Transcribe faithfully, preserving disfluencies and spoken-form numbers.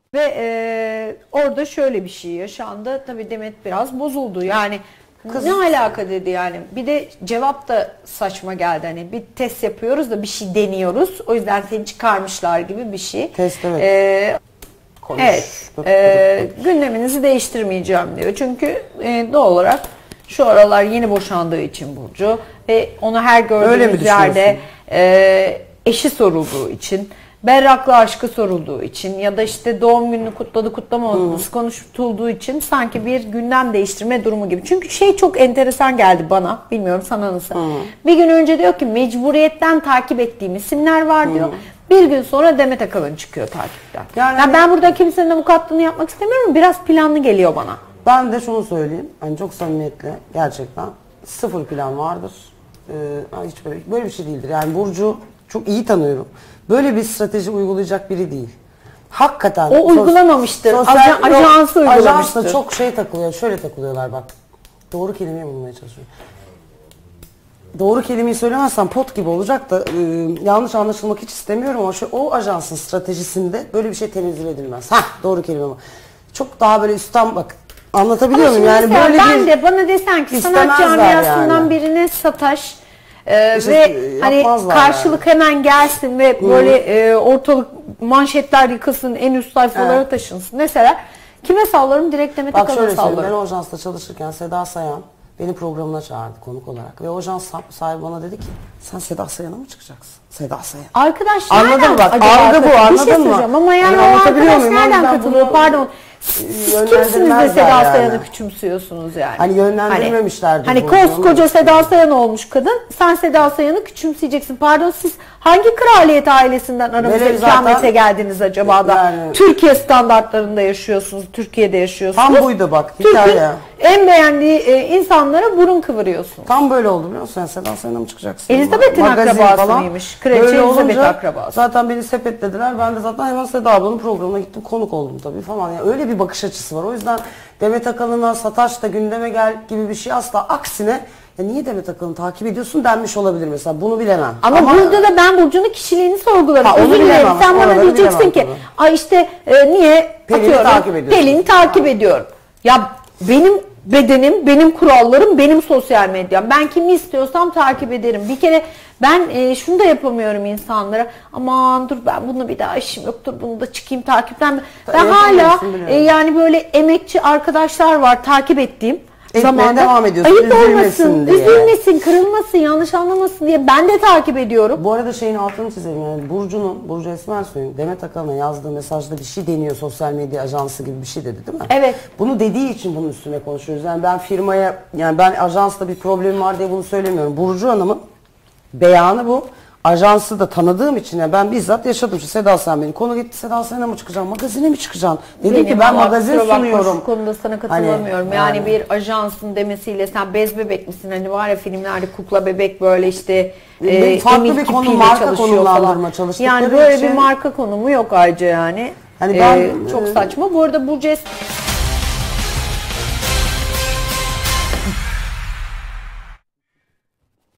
Ve e, orada şöyle bir şey yaşandı. Tabii Demet biraz bozuldu. Yani kız ne alaka dedi yani. Bir de cevap da saçma geldi. Hani bir test yapıyoruz da bir şey deniyoruz. O yüzden seni çıkarmışlar gibi bir şey. Test evet. Ee, Konuş. evet. E, gündeminizi değiştirmeyeceğim diyor. Çünkü e, doğal olarak şu aralar yeni boşandığı için Burcu ve onu her gördüğümüz yerde e, eşi sorulduğu için, berraklı aşkı sorulduğu için ya da işte doğum gününü kutladı kutlamadı konuşulduğu için sanki bir gündem değiştirme durumu gibi. Çünkü şey çok enteresan geldi bana. Bilmiyorum sana nasıl. Hı. Bir gün önce diyor ki mecburiyetten takip ettiğim isimler var diyor. Hı. Bir gün sonra Demet Akalın çıkıyor takipten. Yani, yani ben burada kimsenin avukatlığını yapmak istemiyorum. Biraz planlı geliyor bana. Ben de şunu söyleyeyim. Hani çok samimiyetle gerçekten sıfır plan vardır. Ee, hiç böyle, böyle bir şey değildir. Yani Burcu çok iyi tanıyorum. Böyle bir strateji uygulayacak biri değil. Hakikaten. O uygulamamıştır. Sosyal, Ajan, ajansı uygulamıştır. Ajansla çok şey takılıyor. Şöyle takılıyorlar bak. Doğru kelimeyi bulmaya çalışıyorum. Doğru kelimeyi söylemezsem pot gibi olacak da e, yanlış anlaşılmak hiç istemiyorum ama şu, o ajansın stratejisinde böyle bir şey temsil edilmez. Hah doğru kelime bu. Çok daha böyle üstten bak. Anlatabiliyor muyum? Yani böyle ben bir de bana desen ki sanat camiasından yani. Birine sataş e, işte, ve hani karşılık yani. Hemen gelsin ve böyle e, ortalık manşetler yıkılsın, en üst sayfalara evet. taşınsın. Mesela kime sallarım? Direkt Demet Akalın'a sallarım. Ben o ajansta çalışırken Seda Sayan beni programına çağırdı konuk olarak ve o ajans sahibi bana dedi ki sen Seda Sayan'a mı çıkacaksın? Seda Sayan. Arkadaş anladın mı bak? Algı bu, anladın mı? Ama yani, yani o arkadaş nereden katılıyor? Pardon. Siz kimsiniz de Seda yani. Sayan'ı küçümsüyorsunuz yani. Hani yönlendirmemişlerdi. Hani, hani koskoca Seda Sayan olmuş kadın. Sen Seda Sayan'ı küçümseyeceksin. Pardon siz hangi kraliyet ailesinden aramızda ikamete geldiniz acaba da? Yani, Türkiye standartlarında yaşıyorsunuz. Türkiye'de yaşıyorsunuz. Tam buydu bak hikaye. En beğendiği e, insanlara burun kıvırıyorsunuz. Tam böyle oldu biliyor musun? Seda Sayan'a mı çıkacaksın? Elizabeth'in akrabası mıymış? Kraliçe Elizabeth akrabası. Zaten beni sepetlediler. Ben de zaten hemen Seda ablanın programına gittim. Konuk oldum tabii falan. Yani öyle bir bakış açısı var. O yüzden Demet Akalın'a sataş da gündeme gel gibi bir şey asla. Aksine ya niye Demet Akalın'ı takip ediyorsun denmiş olabilir mesela. Bunu bilemem. Ama, Ama burada da ben Burcu'nun kişiliğini sorgularım. Ha, onu bilemem. Sen bana diyeceksin ki ay işte e, niye Pelin'i takip ediyorsun. Pelin'i takip ediyorum. Ya benim bedenim, benim kurallarım, benim sosyal medyam. Ben kimi istiyorsam takip ederim. Bir kere ben e, şunu da yapamıyorum insanlara. Aman dur ben bununla bir daha işim yoktur. Bunu da çıkayım takipten. Ben hala e, yani böyle emekçi arkadaşlar var takip ettiğim. Zamanda devam ediyorsun. Ayıp olmasın, diye. üzülmesin, kırılmasın, yanlış anlamasın diye ben de takip ediyorum. Bu arada şeyin altını çizelim yani Burcu'nun, Burcu Esmersoy'un Demet Akalın'a yazdığı mesajda bir şey deniyor sosyal medya ajansı gibi bir şey dedi değil mi? Evet. Bunu dediği için bunun üstüne konuşuyoruz. Yani ben firmaya, yani ben ajansla bir problemim var diye bunu söylemiyorum. Burcu Hanım'ın beyanı bu. Ajansı da tanıdığım için yani ben bizzat yaşadım. Seda Sayan beni konu gitti. Seda Sayan'a mı çıkacağım? Magazine mi çıkacaksın? Dedim Benim ki ben magazin sunuyorum. Şu konuda sana katılamıyorum. Hani, yani, yani bir ajansın demesiyle sen bez bebek misin? Hani var ya filmlerde kukla bebek böyle işte e, farklı bir konu marka konumlandırma çalıştıkları Yani böyle için. bir marka konumu yok ayrıca yani. Hani ben ee, çok saçma. Bu arada Burcu